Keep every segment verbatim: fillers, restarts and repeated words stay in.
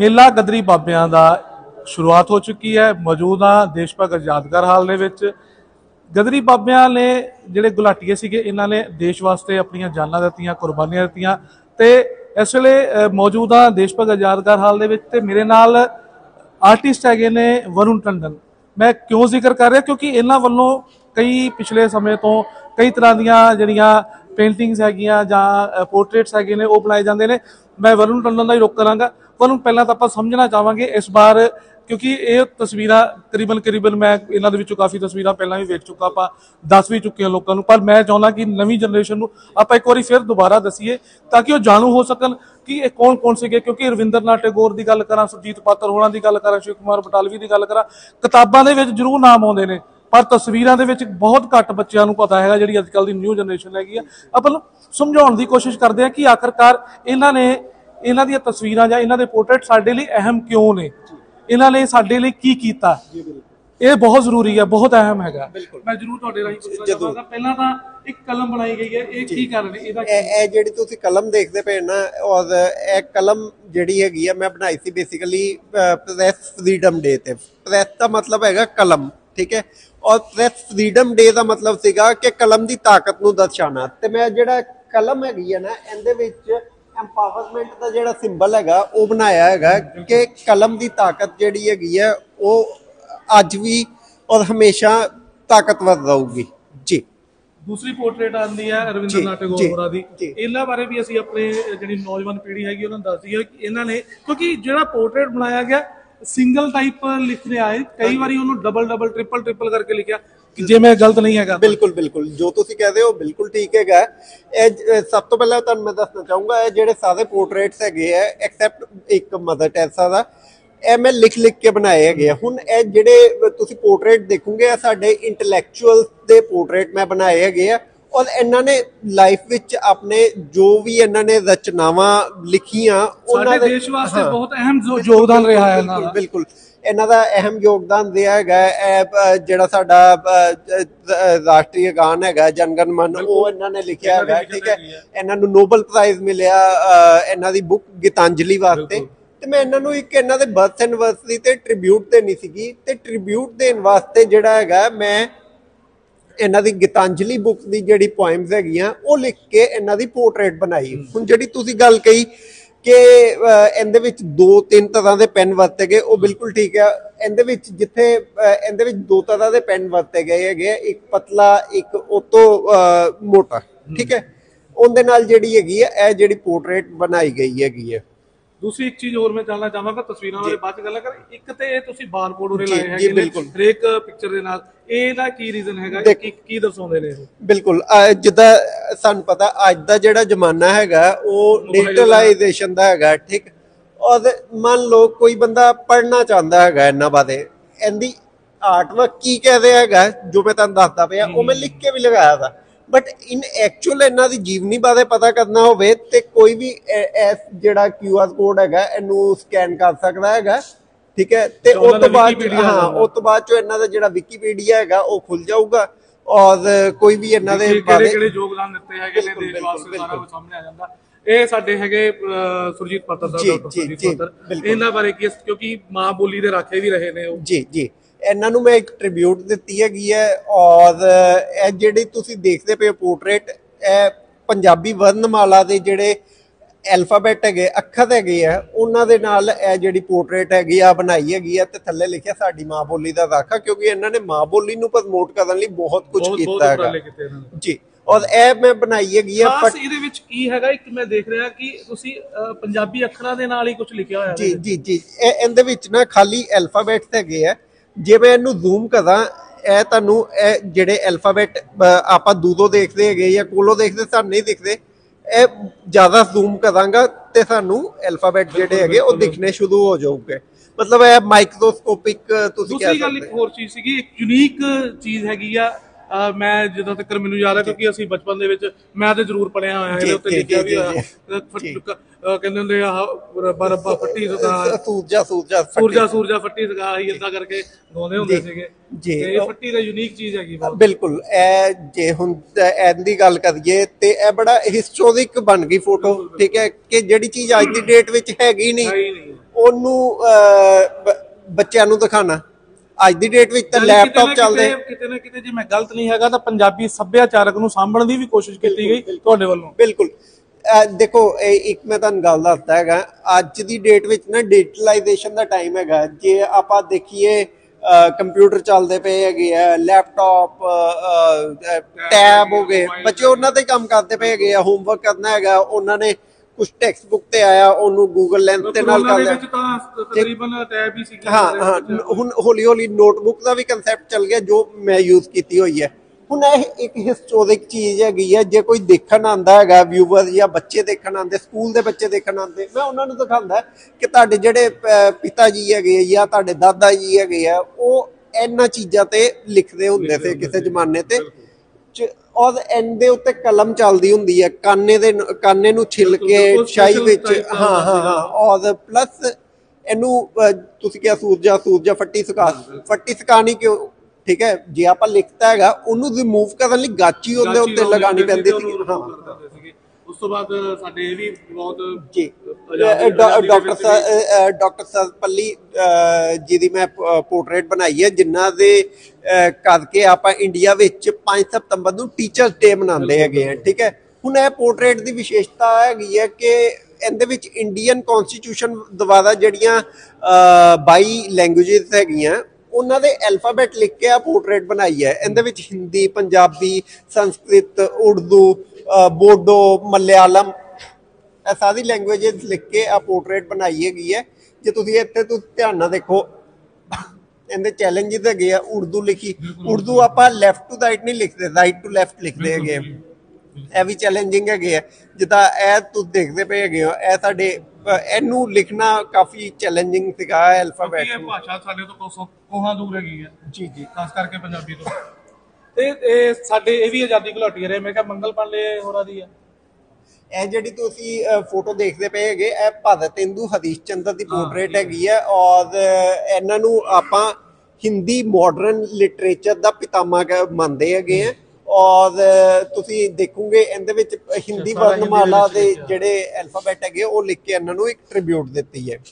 मेला गदरी बाबियां दा शुरुआत हो चुकी है। मौजूद हाँ देश भगत यादगार हाल दे विच। गदरी बाबियां ने जिहड़े गुलाटीए सीगे इन्हां ने देश वास्ते अपनी जानां दित्तियां, कुर्बानियां दित्तियां ते इस वेले मौजूद हाँ देश भगत यादगार हाल दे विच ते मेरे नाल आर्टिस्ट हैगे ने वरुण टंडन। मैं क्यों जिक्र कर रहा क्योंकि इन्हां वल्लों कई पिछले समय तो कई तरह दीयां जिहड़ियां पेंटिंग्स हैगियां जां पोर्ट्रेट्स हैगे ने वो बनाए जाते हैं। मैं वरुण टंडन का ही रुख करांगा। वरुण पहला तो आप समझना चाहांगे इस बार क्योंकि ये तस्वीर करीबन करीबन मैं इन्हों के काफ़ी तस्वीर पहला भी वेख चुका, आप दस भी चुके हैं लोगों को, पर मैं चाहना कि नवी जनरेशन को आप एक बार फिर दोबारा दसीए ताकि वो जाणू हो सकन कि ये कौन कौन से। क्योंकि रविंद्र नाथ टैगोर की गल करा, सुरजीत पात्र होना की गल करा, शिव कुमार बटालवी की गल करा, किताबों के जरूर नाम आते हैं पर तस्वीरों के बहुत घट बच्चों को पता है जी अजकल की न्यू जनरेशन हैगी। अपन समझाने की कोशिश करते हैं कि आखिरकार इन्होंने इन्हां दी तस्वीरां जां इन्हां दे पोर्ट्रेट साडे लई अहम क्यों ने, इन्हां ने साडे लई की कीता, ये बहुत जरूरी है, बहुत अहम है। मैं जरूर तुहाडे राहीं पुछना चाहांगा, पहला तां एक कलम बनाई गई है, ये की कारण है इहदा ए जेहड़ी तुसीं कलम देखदे पे ना और ए कलम जेहड़ी हैगी है मैं बनाई सी बेसिकली प्रेस फ्रीडम डे ते। प्रेस दा मतलब हैगा कलम, ठीक है, और प्रेस फ्रीडम डे दा मतलब सीगा कि कलम दी ताकत नूं दर्शाना। ते मैं जेहड़ा कलम हैगी है ना इहदे विच एम्पावरमेंट का जो सिंबल है वो बनाया है कि कलम की ताकत जी है वो अज भी और हमेशा ताकतवर रहूगी जी। दूसरी पोर्ट्रेट आती है रविंद्र नाथ टैगोर होरां दी, इन्हां बारे भी असीं अपने जिहड़ी नौजवान पीढ़ी हैगी उन्हां नूं दस दईए कि इन्हां ने क्योंकि जिहड़ा पोर्ट्रेट बनाया गया सिंगल टाइप लिखने आए, कई बार उन्होंने डबल डबल ट्रिपल ट्रिपल करके लिखा कि जे मैं गलत नहीं है। बिल्कुल बिल्कुल जो तुसीं कह रहे हो बिल्कुल ठीक है। सब तो पहले तुहानूं मैं दसना चाहूँगा जिहड़े सारे पोर्ट्रेट्स हैगे है एक्सैप्ट एक मदर टेरेसा दा ए मैं लिख लिख के बनाए हैगे। हुण ए जिहड़े तुसीं पोर्ट्रेट देखोगे साडे इंटलैक्चुअल दे पोर्ट्रेट मैं बनाए हैगे आ और इन्हां ने लाइफ विच अपने जो भी इन्हां ने रचनावां लिखियां उन्हां दे देश वास्ते बहुत अहम योगदान रहा है। बिल्कुल बिल्कुल इन्हां दा अहम योगदान दिया है जिहड़ा साडा राष्ट्रीय गान है जनगण मन वो इन्हां ने लिखिया है, ठीक है। इन्हां नूं नोबल प्राइज मिलिया इन्हां दी बुक गीतांजलि वास्ते। ते मैं इन्हां नूं एक इन्हां दे बर्थ एनिवर्सरी ते ट्रिब्यूट देनी सीगी ते ट्रिब्यूट देण वास्ते जिहड़ा हैगा मैं इन्हां दी गीतांजलि बुक दी जिहड़ी पोएम्स हैगियां वो लिख के इन्हां दी पोर्ट्रेट बनाई। हुण जिहड़ी तुसीं गल कही कि इहदे विच दो तीन तरह के पेन वरते गए वो बिल्कुल ठीक है। इहदे विच जिथे इहदे विच दो तरह के पेन वरते गए हैगे, एक पतला एक उतो मोटा, ठीक है। उहदे नाल जिहड़ी हैगी है ए जिहड़ी पोर्ट्रेट बनाई गई हैगी है। दूसरी एक चीज और मैं जानना चाहांगा तस्वीरां वाले बाद च गल कर, एक ते तुसीं बारकोड उरे लाए हैगे ने हरेक पिक्चर दे नाल, ਇਹਦਾ ਕੀ ਰੀਜ਼ਨ ਹੈਗਾ ਕਿ ਕੀ ਦਰਸਾਉਂਦੇ ਨੇ ਇਹ? ਬਿਲਕੁਲ ਜਿੱਦਾਂ ਸਾਨੂੰ ਪਤਾ ਅੱਜ ਦਾ ਜਿਹੜਾ ਜ਼ਮਾਨਾ ਹੈਗਾ ਉਹ ਡਿਜੀਟਲਾਈਜੇਸ਼ਨ ਦਾ ਹੈਗਾ, ਠੀਕ। ਔਰ ਮੰਨ ਲਓ ਕੋਈ ਬੰਦਾ ਪੜ੍ਹਨਾ ਚਾਹੁੰਦਾ ਹੈਗਾ ਇਹਨਾਂ ਬਾਰੇ, ਇਹਦੀ ਆਰਟਵਰਕ ਕੀ ਕਹਿੰਦੇ ਹੈਗਾ ਜੋ ਮੈਂ ਤੁਹਾਨੂੰ ਦੱਸਦਾ ਪਿਆ ਉਹ ਮੈਂ ਲਿਖ ਕੇ ਵੀ ਲਗਾਇਆ ਵਾ। बट इन एक्चुअल इन्हां दी जीवनी बारे पता करना होवे ते कोई भी एस जिहड़ा क्यू आर कोड हैगा इनू स्कैन कर सकदा हैगा, ठीक है। ते उस तो बाद हाँ उस तो बाद चो इन्हां दा जिहड़ा विकीपीडिया हैगा वो खुल जाऊगा और कोई भी इन्हां दे बारे किहड़े योगदान दित्ते हैगे ने देश वास्ते सारा कुछ सामने आ जांदा। ਇਹ ਸਾਡੇ ਹੈਗੇ ਸੁਰਜੀਤ ਪਾਤਰ ਸਾਹਿਬ, ਡਾਕਟਰ ਸੁਰਜੀਤ ਪਾਤਰ, ਇਹਨਾਂ ਬਾਰੇ ਕੀ ਕਿਉਂਕਿ ਮਾਂ ਬੋਲੀ ਦੇ ਰਾਖੇ ਵੀ ਰਹੇ ਨੇ ਉਹ। ਜੀ ਜੀ ਇਹਨਾਂ ਨੂੰ ਮੈਂ ਇੱਕ ਟ੍ਰਿਬਿਊਟ ਦਿੱਤੀ ਹੈਗੀ ਹੈ ਔਰ ਇਹ ਜਿਹੜੀ ਤੁਸੀਂ ਦੇਖਦੇ ਪਏ ਪੋਰਟਰੇਟ ਇਹ ਪੰਜਾਬੀ ਵਰਨਮਾਲਾ ਦੇ ਜਿਹੜੇ ਐਲਫਾਬੈਟ ਹੈਗੇ ਅੱਖਰ ਹੈਗੇ ਆ ਉਹਨਾਂ ਦੇ ਨਾਲ ਇਹ ਜਿਹੜੀ ਪੋਰਟਰੇਟ ਹੈਗੀ ਆ ਬਣਾਈ ਹੈਗੀ ਆ ਤੇ ਥੱਲੇ ਲਿਖਿਆ ਸਾਡੀ ਮਾਂ ਬੋਲੀ ਦਾ ਰਾਖਾ, ਕਿਉਂਕਿ ਇਹਨਾਂ ਨੇ ਮਾਂ ਬੋਲੀ ਨੂੰ ਪ੍ਰਮੋਟ ਕਰਨ ਲਈ ਬਹੁਤ ਕੁਝ ਕੀਤਾ ਹੈਗਾ ਜੀ। ਔਰ ਇਹ ਮੈਂ ਬਣਾਈ ਹੈਗੀ ਆ ਪਰ ਇਹਦੇ ਵਿੱਚ ਕੀ ਹੈਗਾ ਇੱਕ ਮੈਂ ਦੇਖ ਰਿਹਾ ਕਿ ਤੁਸੀਂ ਪੰਜਾਬੀ ਅੱਖਰਾਂ ਦੇ ਨਾਲ ਹੀ ਕੁਝ ਲਿਖਿਆ ਹੋਇਆ ਜੀ ਜੀ ਜੀ ਇਹ ਇਹਦੇ ਵਿੱਚ ਨਾ ਖਾਲੀ ਐਲਫਾਬੈਟਸ ਹੈਗੇ ਆ। ਜੇ ਮੈਂ ਇਹਨੂੰ ਜ਼ੂਮ ਕਰਾਂ ਇਹ ਤੁਹਾਨੂੰ ਇਹ ਜਿਹੜੇ ਐਲਫਾਬੈਟ ਆਪਾਂ ਦੂਰੋਂ ਦੇਖਦੇ ਹੈਗੇ ਜਾਂ ਕੋਲੋਂ ਦੇਖਦੇ ਸਾਨੂੰ ਨਹੀਂ ਦਿਖਦੇ, ਇਹ ਜ਼ਿਆਦਾ ਜ਼ੂਮ ਕਰਾਂਗਾ ਤੇ ਸਾਨੂੰ ਐਲਫਾਬੈਟ ਜਿਹੜੇ ਹੈਗੇ ਉਹ ਦਿਖਣੇ ਸ਼ੁਰੂ ਹੋ ਜਾਊਗੇ। ਮਤਲਬ ਇਹ ਮਾਈਕਰੋਸਕੋਪਿਕ ਤੁਸੀਂ ਕਹਿ ਸਕਦੇ। ਦੂਸਰੀ ਗੱਲ ਇੱਕ ਹੋਰ ਚੀਜ਼ ਸੀਗੀ, ਇੱਕ ਯੂਨੀਕ ਚੀਜ਼ ਹੈਗੀ ਆ मैं जिदा तक मैनूं याद है क्योंकि असीं बचपन दे विच मैं ते जरूर पढ़िया होया है उत्ते लिखिया भी होया कहंदे हुंदे आ रब्बा फट्टी सदा सूरजा सूरजा सूरजा सूरजा फट्टी सदा ही इदां करके गाउंदे हुंदे सीगे जी। ये फट्टी दा यूनिक चीज हैगी बिल्कुल। ए जे हुण एंदी गल करिए ते ए बड़ा हिस्टोरिक बन गई फोटो, ठीक है, कि जिहड़ी चीज अज दी डेट विच हैगी नहीं ਉਹਨੂੰ ਅਹ, ਬ- ਬੱਚਿਆਂ ਨੂੰ ਦਿਖਾਣਾ। ਅੱਜ ਦੀ ਡੇਟ ਵਿੱਚ ਤਾਂ ਲੈਪਟਾਪ ਚੱਲਦੇ। ਕਿਤੇ ਨਾ ਕਿਤੇ ਜੇ ਮੈਂ ਗਲਤ ਨਹੀਂ ਹੈਗਾ ਤਾਂ ਪੰਜਾਬੀ ਸੱਭਿਆਚਾਰਕ ਨੂੰ ਸਾਂਭਣ ਦੀ ਵੀ ਕੋਸ਼ਿਸ਼ ਕੀਤੀ ਗਈ ਤੁਹਾਡੇ ਵੱਲੋਂ। ਬਿਲਕੁਲ। ਦੇਖੋ ਇੱਕ ਮੈਂ ਤੁਹਾਨੂੰ ਗੱਲ ਦੱਸਦਾ ਹੈਗਾ, ਅੱਜ ਦੀ ਡੇਟ ਵਿੱਚ ਨਾ ਡਿਜੀਟਲਾਈਜੇਸ਼ਨ ਦਾ ਟਾਈਮ ਹੈਗਾ। ਜੇ ਆਪਾਂ ਦੇਖੀਏ ਕੰਪਿਊਟਰ ਚੱਲਦੇ ਪਏ ਹੈਗੇ ਆ, ਲੈਪਟਾਪ, ਟੈਬ ਹੋ ਗਏ, ਬੱਚੇ ਉਹਨਾਂ ਤੇ ਕੰਮ ਕਰਦੇ ਪਏ ਹੈਗੇ ਆ। ਹੋਮਵਰਕ ਕਰਨਾ ਹੈਗਾ, ਉਹਨਾਂ ਨੇ ਕੁਝ ਟੈਕਸਟ ਬੁੱਕ ਤੇ ਆਇਆ, ਉਹਨੂੰ ਗੂਗਲ ਲੈਂਸ ਤੇ ਨਾਲ ਕਰ ਲਿਆ। ਤਕਰੀਬਨ ਟੈਬ ਹੀ ਸੀ। ਹਾਂ ਹਾਂ, ਹੁਣ ਹੌਲੀ ਹੌਲੀ ਨੋਟਬੁੱਕ ਦਾ ਵੀ ਕੰਸੈਪਟ ਚੱਲ ਗਿਆ, ਜੋ ਮੈਂ ਯੂਜ਼ ਕੀਤੀ ਹੋਈ ਹੈ। ਹੁਣ ਇਹ ਇੱਕ ਹਿਸਟੋਰਿਕ ਚੀਜ਼ ਹੈਗੀ ਹੈ। ਜੇ ਕੋਈ ਦੇਖਣ ਆਉਂਦਾ ਹੈਗਾ, ਵਿਊਵਰ ਜਾਂ ਬੱਚੇ ਦੇਖਣ ਆਉਂਦੇ, ਸਕੂਲ ਦੇ ਬੱਚੇ ਦੇਖਣ ਆਉਂਦੇ, ਮੈਂ ਉਹਨਾਂ ਨੂੰ ਦਿਖਾਉਂਦਾ ਕਿ ਤੁਹਾਡੇ ਜਿਹੜੇ ਪਿਤਾ ਜੀ ਹੈਗੇ ਜਾਂ ਤੁਹਾਡੇ ਦਾਦਾ ਜੀ ਹੈਗੇ ਆ, ਉਹ ਇਹਨਾਂ ਚੀਜ਼ਾਂ ਤੇ ਲਿਖਦੇ ਹੁੰਦੇ ਸੀ ਕਿਸੇ ਜ਼ਮਾਨੇ ਤੇ। ਔਰ ਇਹਦੇ ਉੱਤੇ ਕਲਮ ਚੱਲਦੀ ਹੁੰਦੀ ਹੈ, ਕਾਨੇ ਦੇ ਕਾਨੇ ਨੂੰ ਛਿੱਲ ਕੇ ਸ਼ਾਹੀ ਵਿੱਚ। ਹਾਂ ਹਾਂ ਹਾਂ। ਔਰ ਪਲੱਸ ਇਹਨੂੰ ਤੁਸੀਂ ਕਿਹਾ ਸੂਰਜਾ ਸੂਰਜਾ ਫੱਟੀ ਸੁਕਾ, ਫੱਟੀ ਸੁਕਾਣੀ ਕਿਉਂ? ਠੀਕ ਹੈ, ਜੇ ਆਪਾਂ ਲਿਖਤਾ ਹੈਗਾ ਉਹਨੂੰ ਰਿਮੂਵ ਕਰਨ ਲਈ ਗਾਚੀ ਉਹਦੇ ਉੱਤੇ ਲਗਾਉਣੀ ਪੈਂਦੀ ਸੀ। ਹਾਂ, ਉਸ ਤੋਂ ਬਾਅਦ ਸਾਡੇ ਇਹ ਵੀ ਬਹੁਤ ਜੀ ਡਾਕਟਰ ਸਾਹਿਬ ਡਾਕਟਰ ਸਰਵਪੱਲੀ ਜੀ ਦੀ ਮੈਂ ਪੋਰਟਰੇਟ ਬਣਾਈ ਹੈ, ਜਿਨ੍ਹਾਂ ਦੇ ਕਰਕੇ ਆਪਾਂ ਇੰਡੀਆ ਵਿੱਚ ਪੰਜ ਸਤੰਬਰ ਨੂੰ ਟੀਚਰਸ ਡੇ ਮਨਾਉਂਦੇ ਹੈਗੇ ਆ। ਠੀਕ ਹੈ, ਹੁਣ ਇਹ ਪੋਰਟਰੇਟ ਦੀ ਵਿਸ਼ੇਸ਼ਤਾ ਹੈਗੀ ਹੈ ਕਿ ਇਹਦੇ ਵਿੱਚ ਇੰਡੀਅਨ ਕਨਸਟੀਟਿਊਸ਼ਨ ਦੁਆਰਾ ਜਿਹੜੀਆਂ ਬਾਈ ਲੈਂਗੁਏਜਸ ਹੈਗੀਆਂ ਉਹਨਾਂ ਦੇ ਐਲਫਾਬੈਟ ਲਿਖ ਕੇ ਆ ਪੋਰਟਰੇਟ ਬਣਾਈ ਹੈ। ਇਹਦੇ ਵਿੱਚ ਹਿੰਦੀ, ਪੰਜਾਬੀ, ਸੰਸਕ੍ਰਿਤ, ਉਰਦੂ, ਬੋਡੋ, ਮਲਿਆਲਮ, ਇਹ ਸਾਰੀ ਲੈਂਗੁਏਜਸ ਲਿਖ ਕੇ ਆ ਪੋਰਟਰੇਟ ਬਣਾਈ ਹੈਗੀ ਹੈ। ਜੇ ਤੁਸੀਂ ਇੱਥੇ ਤੁਸੀਂ ਧਿਆਨ ਨਾਲ ਦੇਖੋ, ਇਹਦੇ ਚੈਲੰਜਿਸ ਹੈਗੇ ਆ। ਉਰਦੂ ਲਿਖੀ, ਉਰਦੂ ਆਪਾਂ ਲੈਫਟ ਟੂ ਰਾਈਟ ਨਹੀਂ ਲਿਖਦੇ, ਰਾਈਟ ਟੂ ਲੈਫਟ ਲਿਖਦੇ ਹੈਗੇ। ਇਹ ਵੀ ਚੈਲੰਜਿੰਗ ਹੈਗੇ ਆ। ਜਿੱਦਾਂ ਇਹ ਤੁਸੀਂ ਦੇਖਦੇ ਪਏ ਹੈਗੇ ਹੋ, ਇਹ ਸਾਡੇ ਇਹਨੂੰ ਲਿਖਣਾ ਕਾਫੀ ਚੈਲੰਜਿੰਗ ਸੀਗਾ ਐਲਫਾਬੈਟ। ਇਹ ਭਾਸ਼ਾ ਸਾਡੇ ਤੋਂ ਕੋਹਾਂ ਦੂਰ ਹੈਗੀ ਹੈ ਜੀ ਜੀ, ਖਾਸ ਕਰਕੇ ਪੰਜਾਬੀ ਤੋਂ। ਤੇ ਇਹ ਸਾਡੇ ਇਹ ਵੀ ਆਜ਼ਾਦੀ ਘੁਲਾਟੀ ਰਹੇ, ਮੈਂ ਕਿਹਾ ਮੰਗਲ ਪਾਂਡੇ ਹੋਰਾਂ ਦੀ ਆ। ਇਹ ਜਿਹੜੀ ਤੁਸੀਂ ਫੋਟੋ ਦੇਖਦੇ ਪਏ ਹੈਗੇ, ਇਹ ਭਗਤ ਇੰਦੂ ਹਰੀਸ਼ ਚੰਦਰ ਦੀ ਪੋਰਟਰੇਟ ਹੈਗੀ ਹੈ। ਔਰ ਇਹਨਾਂ ਨੂੰ ਆਪਾਂ ਹਿੰਦੀ ਮਾਡਰਨ ਲਿਟਰੇਚਰ ਦਾ ਪਿਤਾਮਾ ਮੰਨਦੇ ਹੈਗੇ ਆ। ਔਰ ਤੁਸੀਂ ਦੇਖੋਗੇ ਇਹਦੇ ਵਿੱਚ ਹਿੰਦੀ ਵਰਨਮਾਲਾ ਦੇ ਜਿਹੜੇ ਐਲਫਾਬੈਟ ਹੈਗੇ ਉਹ ਲਿਖ ਕੇ ਇਹਨਾਂ ਨੂੰ ਇੱਕ ਟ੍ਰਿਬਿਊਟ ਦਿੱਤੀ ਹੈ।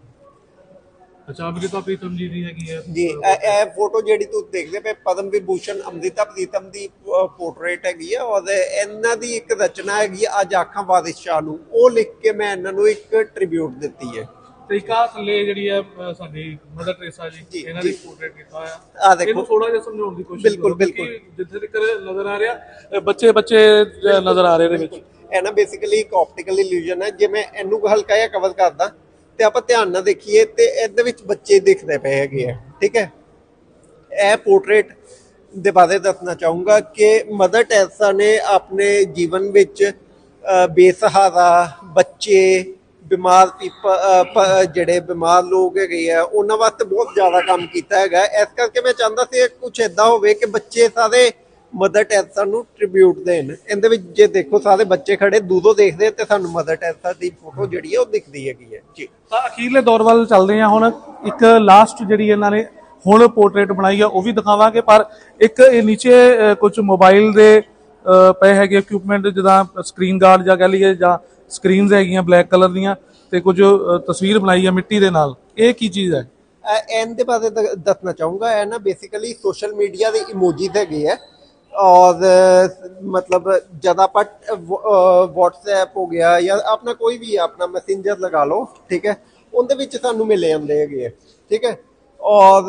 ਅੱਛਾ, ਅਮ੍ਰਿਤਾ ਪ੍ਰੀਤਮ ਜੀ ਦੀ ਹੈਗੀ ਹੈ ਜੀ। ਇਹ ਫੋਟੋ ਜਿਹੜੀ ਤੁਸੀਂ ਦੇਖਦੇ ਪਏ ਪਦਮ ਵਿਭੂਸ਼ਣ ਅਮ੍ਰਿਤਾ ਪ੍ਰੀਤਮ ਦੀ ਪੋਰਟਰੇਟ ਹੈਗੀ ਹੈ। ਔਰ ਇਹਨਾਂ ਦੀ ਇੱਕ ਰਚਨਾ ਹੈਗੀ ਅੱਜ ਆਖਾਂ ਵਾਰਿਸ ਸ਼ਾਹ ਨੂੰ, ਉਹ ਲਿਖ ਕੇ ਮੈਂ ਇਹਨਾਂ ਨੂੰ ਇੱਕ ਟ੍ਰਿਬਿਊਟ ਦਿੱਤੀ ਹੈ। ਤੇ ਇੱਕ ਆ ਥੱਲੇ ਜਿਹੜੀ ਹੈ ਸਾਡੀ ਮਦਰ ਟੈਰੇਸਾ ਜੀ, ਇਹਨਾਂ ਦੀ ਪੋਰਟਰੇਟ ਕੀਤਾ ਹੋਇਆ। ਆ ਦੇਖੋ, ਇਹਨੂੰ ਥੋੜਾ ਜਿਹਾ ਸਮਝਾਉਣ ਦੀ ਕੋਸ਼ਿਸ਼। ਬਿਲਕੁਲ ਬਿਲਕੁਲ, ਜਿੱਥੇ ਤੱਕ ਨਜ਼ਰ ਆ ਰਿਹਾ ਬੱਚੇ ਬੱਚੇ ਨਜ਼ਰ ਆ ਰਹੇ ਇਹਦੇ ਵਿੱਚ। ਇਹ ਨਾ ਬੇਸਿਕਲੀ ਇੱਕ ਆਪਟੀਕਲ ਇਲੂਜਨ ਹੈ। ਜੇ ਮੈਂ ਇਹਨੂੰ ਹਲਕਾ ਜਿਹਾ ਕਵਰ ਕਰਦਾ ਤੇ ਆਪਾਂ ਧਿਆਨ ਨਾਲ ਦੇਖੀਏ ਤੇ ਇਹਦੇ ਵਿੱਚ ਬੱਚੇ ਦਿਖਦੇ ਪਏ ਹੈਗੇ ਆ। ਠੀਕ ਹੈ, ਇਹ ਪੋਰਟਰੇਟ ਦੇ ਬਾਰੇ ਦੱਸਣਾ ਚਾਹੂੰਗਾ ਕਿ ਮਦਰ ਟੈਰੇਸਾ ਨੇ ਆਪਣੇ ਜੀਵਨ ਵਿੱਚ ਬੇਸਹਾਰਾ ਬੱਚੇ, ਬਿਮਾਰ ਜਿਹੜੇ ਬਿਮਾਰ ਲੋਕ ਹੈਗੇ ਆ, ਉਹਨਾਂ ਵਾਸਤੇ ਬਹੁਤ ਜ਼ਿਆਦਾ ਕੰਮ ਕੀਤਾ ਹੈਗਾ। ਇਸ ਕਰਕੇ ਮੈਂ ਚਾਹੁੰਦਾ ਸੀ ਕੁਛ ਏਦਾਂ ਹੋਵੇ ਕਿ ਬੱਚੇ ਸਾਰੇ ਮਦਰ ਟੈਰੇਸਾ ਨੂੰ ਟ੍ਰਿਬਿਊਟ ਦੇਣ। ਇਹਦੇ ਵਿੱਚ ਜੇ ਦੇਖੋ ਸਾਰੇ ਬੱਚੇ ਖੜੇ ਦੂਰੋਂ ਦੇਖਦੇ ਤੇ ਸਾਨੂੰ ਮਦਰ ਟੈਰੇਸਾ ਦੀ ਫੋਟੋ ਜਿਹੜੀ ਹੈ ਉਹ ਦਿਖਦੀ ਹੈਗੀ ਹੈ ਜੀ। ਤਾਂ ਅਖੀਰਲੇ ਦੌਰ ਵੱਲ ਚੱਲਦੇ ਹਾਂ। ਹੁਣ ਇੱਕ ਲਾਸਟ ਜਿਹੜੀ ਇਹਨਾਂ ਨੇ ਹੁਣ ਪੋਰਟਰੇਟ ਬਣਾਈ ਆ ਉਹ ਵੀ ਦਿਖਾਵਾਂਗੇ, ਪਰ ਇੱਕ ਇਹ ਨੀਚੇ ਕੁਝ ਮੋਬਾਈਲ ਦੇ ਪਏ ਹੈਗੇ ਇਕਵਿਪਮੈਂਟ, ਜਿੱਦਾਂ ਸਕਰੀਨ ਗਾਰਡ ਜਾਂ ਕਹਿ ਲਈਏ, ਜਾਂ ਸਕਰੀਨਸ ਹੈਗੀਆਂ ਬਲੈਕ ਕਲਰ ਦੀਆਂ, ਤੇ ਕੁਝ ਤਸਵੀਰ ਬਣਾਈ ਆ ਮਿੱਟੀ ਦੇ ਨਾਲ। ਇਹ ਕੀ ਚੀਜ਼ ਹੈ? ਇਹਦੇ ਬਾਰੇ ਦੱਸਣਾ ਚਾਹੂੰਗਾ। ਇਹ ਨਾ ਬੇਸਿਕਲੀ ਸੋਸ਼ਲ ਮੀਡੀਆ ਦੇ ਇਮੋਜੀਜ਼ ਹੈਗੇ ਆ। ਔਰ ਮਤਲਬ ਜਦ ਆਪਾਂ ਵਟਸਐਪ ਹੋ ਗਿਆ ਜਾਂ ਆਪਣਾ ਕੋਈ ਵੀ ਆਪਣਾ ਮੈਸੇਂਜਰ ਲਗਾ ਲਓ, ਠੀਕ ਹੈ, ਉਹਦੇ ਵਿੱਚ ਸਾਨੂੰ ਮਿਲੇ ਜਾਂਦੇ ਹੈਗੇ ਆ। ਠੀਕ ਹੈ, ਔਰ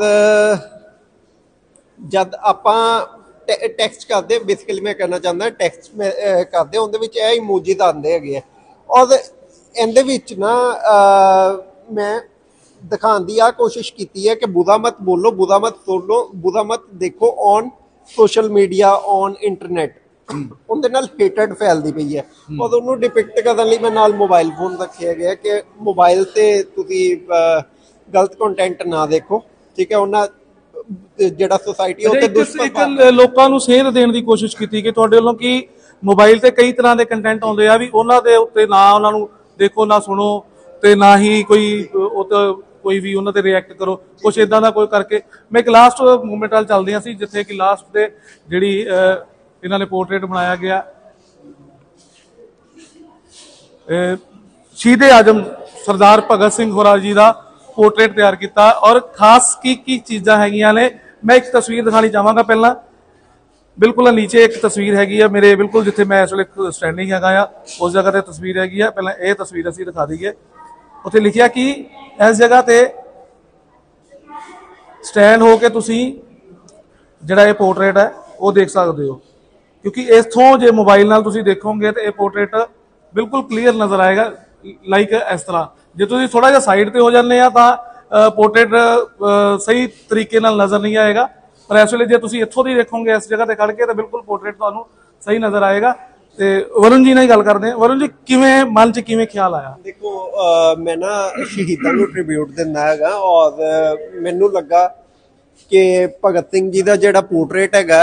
ਜਦ ਆਪਾਂ ਟੈਕਸਟ ਕਰਦੇ, ਬੇਸਿਕਲੀ ਮੈਂ ਕਹਿਣਾ ਚਾਹੁੰਦਾ ਟੈਕਸਟ ਕਰਦੇ, ਉਹਦੇ ਵਿੱਚ ਇਹ ਇਮੋਜੀਜ਼ ਆਉਂਦੇ ਹੈਗੇ ਆ। ਔਰ ਇਹਦੇ ਵਿੱਚ ਨਾ ਮੈਂ ਦਿਖਾਉਣ ਦੀ ਆ ਕੋਸ਼ਿਸ਼ ਕੀਤੀ ਹੈ ਕਿ ਬੁਰਾ ਮਤ ਬੋਲੋ, ਬੁਰਾ ਮਤ ਸੁਣੋ, ਬੁਰਾ ਮਤ ਦੇਖੋ on social media, on internet. ਉਹਦੇ ਨਾਲ ਹੇਟਡ ਫੈਲਦੀ ਪਈ ਹੈ। ਔਰ ਉਹਨੂੰ ਡਿਪਿਕਟ ਕਰਨ ਲਈ ਮੈਂ ਨਾਲ ਮੋਬਾਈਲ ਫੋਨ ਰੱਖਿਆ ਗਿਆ ਕਿ ਮੋਬਾਈਲ ਤੇ ਤੁਸੀਂ ਗਲਤ ਕੰਟੈਂਟ ਨਾ ਦੇਖੋ। ਠੀਕ ਹੈ, ਉਹਨਾਂ ਜਿਹੜਾ ਸੋਸਾਇਟੀ ਉੱਤੇ ਦੁਸ਼ਮਣ ਲੋਕਾਂ ਨੂੰ ਸੇਧ ਦੇਣ ਦੀ ਕੋਸ਼ਿਸ਼ ਕੀਤੀ ਕਿ ਤੁਹਾਡੇ ਵੱਲੋਂ ਕੀ ਮੋਬਾਈਲ ਤੇ ਕਈ ਤਰ੍ਹਾਂ ਦੇ ਕੰਟੈਂਟ ਆਉਂਦੇ ਆ, ਵੀ ਉਹਨਾਂ ਦੇ ਉੱਤੇ ਨਾ ਉਹਨਾਂ ਨੂੰ ਦੇਖੋ, ਨਾ ਸੁਣੋ, ਤੇ ਨਾ ਹੀ ਕੋਈ ਉਹ ਕੋਈ ਵੀ ਉਹਨਾਂ ਤੇ ਰਿਐਕਟ ਕਰੋ, ਕੁਛ ਇਦਾਂ ਦਾ ਕੋਈ ਕਰਕੇ। ਮੈਂ ਇੱਕ ਲਾਸਟ ਮੂਵਮੈਂਟ ਵੱਲ ਚੱਲਦੀਆਂ ਸੀ, ਜਿੱਥੇ ਕਿ ਲਾਸਟ ਤੇ ਜਿਹੜੀ ਇਹਨਾਂ ਨੇ ਪੋਰਟਰੇਟ ਬਣਾਇਆ ਗਿਆ ਸ਼ਹੀਦ-ਏ-ਆਜ਼ਮ सरदार भगत सिंह होरा जी का पोर्ट्रेट तैयार किया। और खास की की चीज़ां हैगियां ने, मैं एक तस्वीर दिखानी चाहांगा। पहला बिल्कुल नीचे एक तस्वीर हैगी है मेरे बिल्कुल जिथे मैं इस वेले स्टैंडिंग हैगा आ, उस जगह ते तस्वीर हैगी है। पहला ये तस्वीर असीं दिखा दईए। उत्थे लिखिया कि इस जगह ते स्टैंड हो के तुसीं जिहड़ा ये पोर्ट्रेट है वो देख सकते हो, क्योंकि इथों जे मोबाइल नाल तुसीं देखोगे तो यह पोर्ट्रेट बिल्कुल क्लीयर नज़र आएगा। लाइक इस तरह जे तुसीं थोड़ा जिहा साइड ते हो जाने आ तां पोर्ट्रेट सही तरीके नाल नज़र नहीं आएगा, पर इस वेले जे तुसीं इत्थों दी देखोगे इस जगह ते खड़ के तो बिल्कुल पोर्ट्रेट तुहानूं सही नज़र आएगा। ते वरुण जी नाल गल करदे हैं। वरुण जी किवें मन च किवें ख्याल आया? देखो आ, मैं ना शहीदां नूं ट्रिब्यूट दिंदा हैगा और मैनूं लगा कि भगत सिंह जी का जिहड़ा पोर्ट्रेट हैगा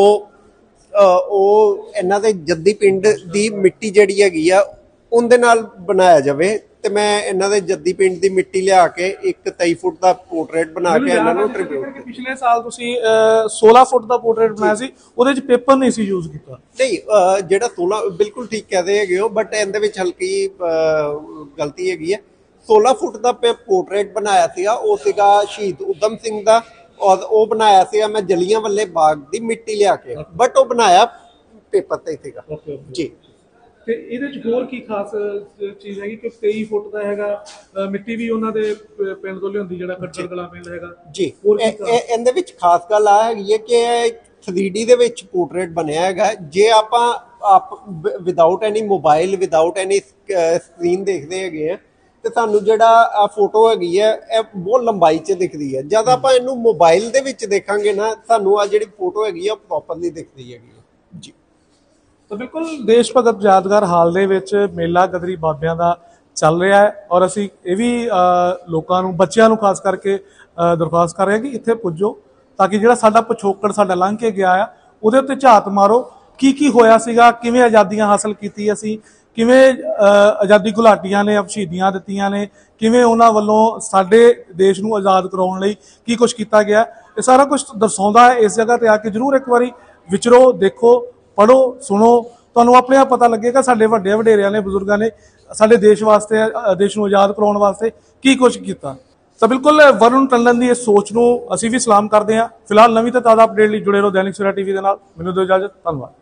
ਉਹ ਉਹ ਇਹਨਾਂ ਦੇ ਜੱਦੀ ਪਿੰਡ ਦੀ ਮਿੱਟੀ ਜਿਹੜੀ ਹੈਗੀ ਆ ਉਹਦੇ ਨਾਲ ਬਣਾਇਆ ਜਾਵੇ। ਤੇ ਮੈਂ ਇਹਨਾਂ ਦੇ ਜੱਦੀ ਪਿੰਡ ਦੀ ਮਿੱਟੀ ਲਿਆ ਕੇ ਇੱਕ ਤੇਈ ਫੁੱਟ ਦਾ ਪੋਰਟਰੇਟ ਬਣਾ ਕੇ ਇਹਨਾਂ ਨੂੰ ਟ੍ਰਿਬਿਊਟ। ਪਿਛਲੇ ਸਾਲ ਤੁਸੀਂ सोलह ਫੁੱਟ ਦਾ ਪੋਰਟਰੇਟ ਬਣਾਇਆ ਸੀ, ਉਹਦੇ ਵਿੱਚ ਪੇਪਰ ਨਹੀਂ ਸੀ ਯੂਜ਼ ਕੀਤਾ। ਨਹੀਂ ਜਿਹੜਾ सोलह ਬਿਲਕੁਲ ਠੀਕ ਕਹਦੇ ਹੈਗੇ ਹੋ, ਬਟ ਇਹਦੇ ਵਿੱਚ ਹਲਕੀ ਗਲਤੀ ਹੈਗੀ ਹੈ। सोलह ਫੁੱਟ ਦਾ ਪੋਰਟਰੇਟ ਬਣਾਇਆ ਸੀਗਾ, ਉਹ ਸੀਗਾ ਸ਼ਹੀਦ ਊਧਮ ਸਿੰਘ ਦਾ, और वो बनाया सीगा मैं जलियांवाले बाग दी मिट्टी लिया के, बट वो बनाया पेपर ते सीगा जी। ਤੇ ਇਹਦੇ ਚ ਹੋਰ ਕੀ ਖਾਸ ਚੀਜ਼ ਹੈਗੀ ਕਿ तेईस ਫੁੱਟ ਦਾ ਹੈਗਾ, ਮਿੱਟੀ ਵੀ ਉਹਨਾਂ ਦੇ ਪਿੰਡ ਤੋਂ ਲਿਆਉਂਦੀ ਜਿਹੜਾ ਖੱਟਰ ਕਲਾ ਪਿੰਡ ਹੈਗਾ ਜੀ। ਇਹਦੇ ਵਿੱਚ ਖਾਸ ਗੱਲ ਆ ਹੈਗੀ ਹੈ ਕਿ थ्री डी ਦੇ ਵਿੱਚ ਪੋਰਟਰੇਟ ਬਣਿਆ ਹੈਗਾ। ਜੇ ਆਪਾਂ ਆਪ without any mobile without any screen ਦੇਖਦੇ ਹੈਗੇ ਆ ਤੇ ਸਾਨੂੰ ਜਿਹੜਾ ਫੋਟੋ ਹੈਗੀ ਹੈ ਇਹ ਬਹੁਤ ਲੰਬਾਈ 'ਚ ਦਿਖਦੀ ਹੈ। ਜਦ ਆਪਾਂ ਇਹਨੂੰ ਮੋਬਾਈਲ ਦੇ ਵਿੱਚ ਦੇਖਾਂਗੇ ਨਾ ਸਾਨੂੰ ਆ ਜਿਹੜੀ ਫੋਟੋ ਹੈਗੀ ਆ ਪ੍ਰੋਪਰਲੀ ਦਿਖਦੀ ਹੈਗੀ ਹੈ ਜੀ। ਤਾਂ ਬਿਲਕੁਲ ਦੇਸ਼ ਭਗਤ ਯਾਦਗਾਰ ਹਾਲ ਦੇ ਵਿੱਚ ਮੇਲਾ ਗਦਰੀ ਬਾਬਿਆਂ ਦਾ ਚੱਲ ਰਿਹਾ ਹੈ ਔਰ ਅਸੀਂ ਇਹ ਵੀ ਲੋਕਾਂ ਨੂੰ ਬੱਚਿਆਂ ਨੂੰ ਖਾਸ ਕਰਕੇ ਦਰਖਾਸਤ ਕਰ ਰਹੇ ਹਾਂ ਕਿ ਇੱਥੇ ਪੁੱਜੋ ਤਾਂ ਕਿ ਜਿਹੜਾ ਸਾਡਾ ਪਿਛੋਕੜ ਸਾਡਾ ਲੰਘ ਕੇ ਗਿਆ ਆ ਉਹਦੇ ਉੱਤੇ ਝਾਤ ਮਾਰੋ, ਕੀ ਕੀ ਹੋਇਆ ਸੀਗਾ, ਕਿਵੇਂ ਆਜ਼ਾਦੀਆਂ ਹਾਸਲ ਕੀਤੀ ਅਸੀਂ, ਕਿਵੇਂ ਆਜ਼ਾਦੀ ਘੁਲਾਟੀਆਂ ਨੇ ਸ਼ਹੀਦੀਆਂ ਦਿੱਤੀਆਂ ਨੇ, ਕਿਵੇਂ ਉਹਨਾਂ ਵੱਲੋਂ ਸਾਡੇ ਦੇਸ਼ ਨੂੰ ਆਜ਼ਾਦ ਕਰਾਉਣ ਲਈ ਕੀ ਕੁਝ ਕੀਤਾ ਗਿਆ, ਇਹ ਸਾਰਾ ਕੁਝ ਦਰਸਾਉਂਦਾ ਹੈ। ਇਸ ਜਗ੍ਹਾ ਤੇ ਆ ਕੇ ਜ਼ਰੂਰ ਇੱਕ ਵਾਰੀ ਵਿਚਰੋ, ਦੇਖੋ, ਪੜ੍ਹੋ, ਸੁਣੋ, ਤੁਹਾਨੂੰ ਆਪਣੇ ਆਪ ਪਤਾ ਲੱਗੇਗਾ ਸਾਡੇ ਵੱਡੇ ਵਡੇਰਿਆਂ ਨੇ ਬਜ਼ੁਰਗਾਂ ਨੇ ਸਾਡੇ ਦੇਸ਼ ਵਾਸਤੇ ਦੇਸ਼ ਨੂੰ ਆਜ਼ਾਦ ਕਰਾਉਣ ਵਾਸਤੇ ਕੀ ਕੁਝ ਕੀਤਾ। ਤਾਂ ਬਿਲਕੁਲ ਵਰੁਣ ਟੰਡਨ ਦੀ ਇਸ ਸੋਚ ਨੂੰ ਅਸੀਂ ਵੀ ਸਲਾਮ ਕਰਦੇ ਹਾਂ। ਫਿਲਹਾਲ ਨਵੀਂ ਤੇ ਤਾਜ਼ਾ ਅਪਡੇਟ ਲਈ ਜੁੜੇ ਰਹੋ ਦੈਨਿਕ ਸਵੇਰਾ ਟੀਵੀ ਦੇ ਨਾਲ। ਮੈਨੂੰ ਦਿਓ ਇਜਾਜ਼ਤ, ਧੰਨਵਾਦ।